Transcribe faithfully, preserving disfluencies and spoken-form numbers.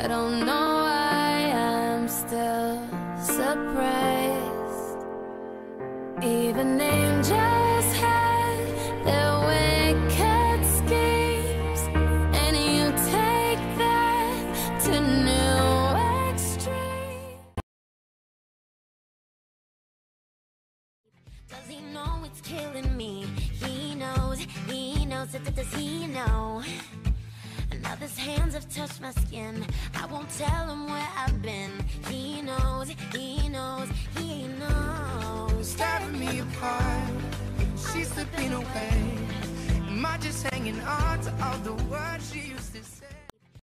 I don't know why I'm still surprised. Even angels have their wicked schemes, and you take that to new extremes. Does he know it's killing me? He knows, he knows, does he know? Now his hands have touched my skin. I won't tell him where I've been. He knows, he knows, he knows. Tearing me apart, she's slipping away. Am I just hanging on to all the